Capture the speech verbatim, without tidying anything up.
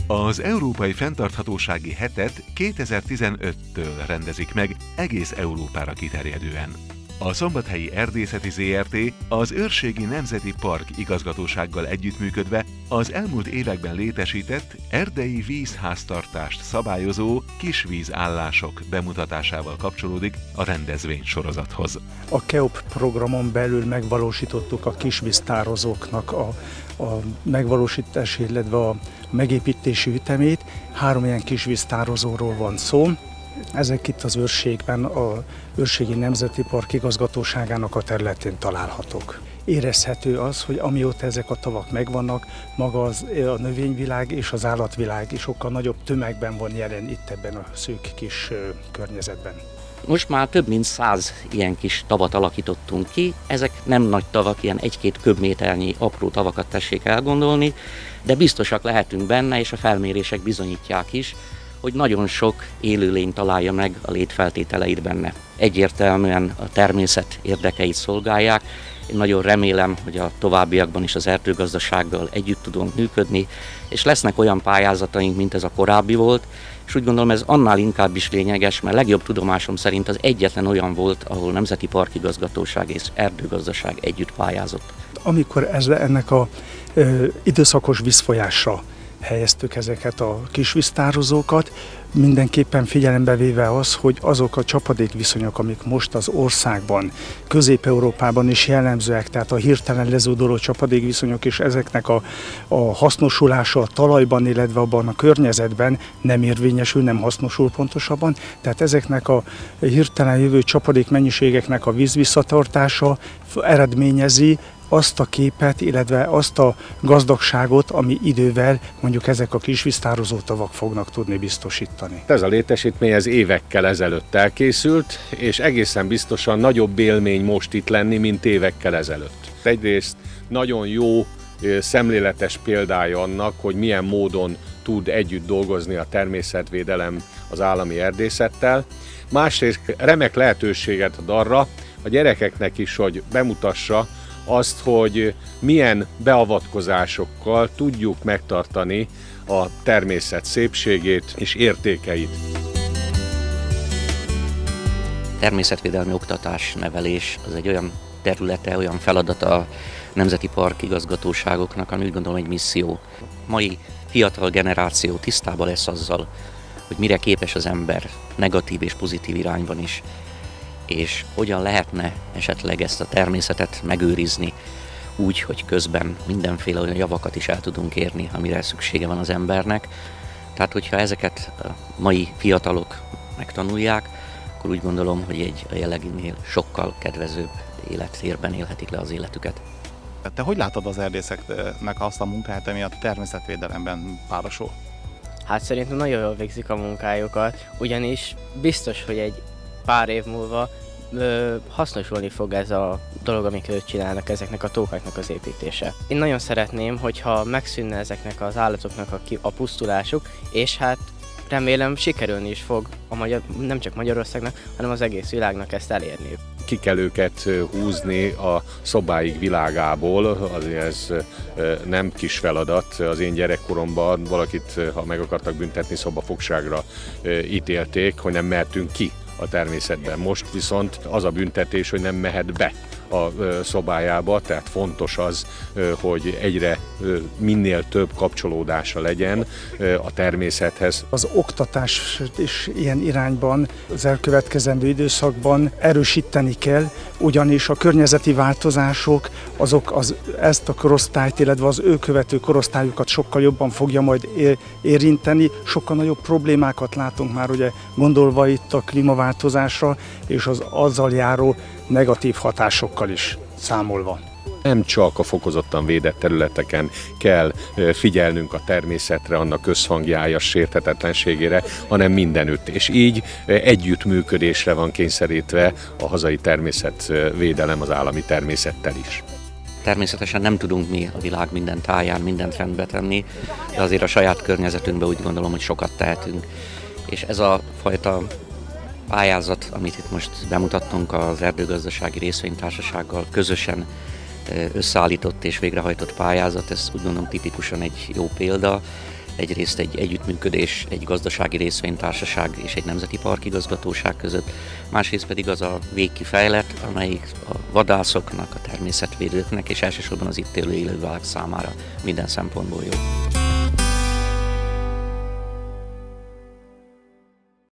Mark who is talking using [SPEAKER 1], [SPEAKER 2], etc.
[SPEAKER 1] Az Európai Fenntarthatósági Hetet kétezer-tizenöttől rendezik meg egész Európára kiterjedően. A Szombathelyi Erdészeti zé er té az Őrségi Nemzeti Park igazgatósággal együttműködve az elmúlt években létesített erdei vízháztartást szabályozó kisvízállások bemutatásával kapcsolódik a rendezvény sorozathoz.
[SPEAKER 2] A KEOP programon belül megvalósítottuk a kisvíztározóknak a, a megvalósítási, illetve a megépítési ütemét. Három ilyen kisvíztározóról van szó. Ezek itt az őrségben, a Őrségi Nemzeti Park igazgatóságának a területén találhatók. Érezhető az, hogy amióta ezek a tavak megvannak, maga az, a növényvilág és az állatvilág is sokkal nagyobb tömegben van jelen itt ebben a szűk kis környezetben.
[SPEAKER 3] Most már több mint száz ilyen kis tavat alakítottunk ki. Ezek nem nagy tavak, ilyen egy-két köbméternyi apró tavakat tessék elgondolni, de biztosak lehetünk benne, és a felmérések bizonyítják is, hogy nagyon sok élőlény találja meg a létfeltételeit benne. Egyértelműen a természet érdekeit szolgálják. Én nagyon remélem, hogy a továbbiakban is az erdőgazdasággal együtt tudunk működni, és lesznek olyan pályázataink, mint ez a korábbi volt, és úgy gondolom ez annál inkább is lényeges, mert legjobb tudomásom szerint az egyetlen olyan volt, ahol Nemzeti Parkigazgatóság és erdőgazdaság együtt pályázott.
[SPEAKER 2] Amikor ez, ennek a ö, időszakos vízfolyásra helyeztük ezeket a kisvíztározókat, mindenképpen figyelembe véve az, hogy azok a csapadékviszonyok, amik most az országban, Közép-Európában is jellemzőek, tehát a hirtelen lezúduló csapadékviszonyok és ezeknek a, a hasznosulása a talajban, illetve abban a környezetben nem érvényesül, nem hasznosul pontosabban, tehát ezeknek a hirtelen jövő csapadékmennyiségeknek a vízvisszatartása eredményezi azt a képet, illetve azt a gazdagságot, ami idővel mondjuk ezek a kisvíztározó tavak fognak tudni biztosítani.
[SPEAKER 4] Ez a létesítmény ez évekkel ezelőtt elkészült, és egészen biztosan nagyobb élmény most itt lenni, mint évekkel ezelőtt. Egyrészt nagyon jó szemléletes példája annak, hogy milyen módon tud együtt dolgozni a természetvédelem az állami erdészettel. Másrészt remek lehetőséget ad arra a gyerekeknek is, hogy bemutassa azt, hogy milyen beavatkozásokkal tudjuk megtartani a természet szépségét és értékeit.
[SPEAKER 3] Természetvédelmi oktatás, nevelés az egy olyan területe, olyan feladata a Nemzeti Park igazgatóságoknak, ami úgy gondolom egy misszió. Mai fiatal generáció tisztában lesz azzal, hogy mire képes az ember negatív és pozitív irányban is, és hogyan lehetne esetleg ezt a természetet megőrizni úgy, hogy közben mindenféle olyan javakat is el tudunk érni, amire szüksége van az embernek. Tehát, hogyha ezeket a mai fiatalok megtanulják, akkor úgy gondolom, hogy egy a jelenleginél sokkal kedvezőbb élettérben élhetik le az életüket.
[SPEAKER 5] Te hogy látod az erdészeknek azt a munkáját, ami a természetvédelemben párosul?
[SPEAKER 6] Hát szerintem nagyon jól végzik a munkájukat, ugyanis biztos, hogy egy pár év múlva ö, hasznosulni fog ez a dolog, amit ők csinálnak, ezeknek a tókáknak az építése. Én nagyon szeretném, hogyha megszűnne ezeknek az állatoknak a, a pusztulásuk, és hát remélem sikerülni is fog a magyar, nem csak Magyarországnak, hanem az egész világnak ezt elérni.
[SPEAKER 4] Ki kell őket húzni a szobáik világából, azért ez nem kis feladat. Az én gyerekkoromban valakit, ha meg akartak büntetni, szobafogságra ítélték, hogy nem mehetünk ki a természetben. Most viszont az a büntetés, hogy nem mehet be a szobájába, tehát fontos az, hogy egyre minél több kapcsolódása legyen a természethez.
[SPEAKER 2] Az oktatás is ilyen irányban az elkövetkezendő időszakban erősíteni kell, ugyanis a környezeti változások azok az, ezt a korosztályt, illetve az ő követő korosztályokat sokkal jobban fogja majd érinteni, sokkal nagyobb problémákat látunk már, ugye gondolva itt a klímaváltozásra és az azzal járó negatív hatásokkal is számolva.
[SPEAKER 4] Nem csak a fokozottan védett területeken kell figyelnünk a természetre, annak összhangjára, sérthetetlenségére, hanem mindenütt. És így együttműködésre van kényszerítve a hazai természetvédelem az állami természettel is.
[SPEAKER 3] Természetesen nem tudunk mi a világ minden táján mindent rendbe tenni, de azért a saját környezetünkben úgy gondolom, hogy sokat tehetünk. És ez a fajta pályázat, amit itt most bemutattunk az Erdőgazdasági Részvénytársasággal közösen összeállított és végrehajtott pályázat, ez úgy gondolom tipikusan egy jó példa, Egyrészt egy együttműködés, egy gazdasági részvénytársaság és egy nemzeti parkigazgatóság között, másrészt pedig az a végkifejlet, amelyik a vadászoknak, a természetvédőknek és elsősorban az itt élő élővilág számára minden szempontból jó.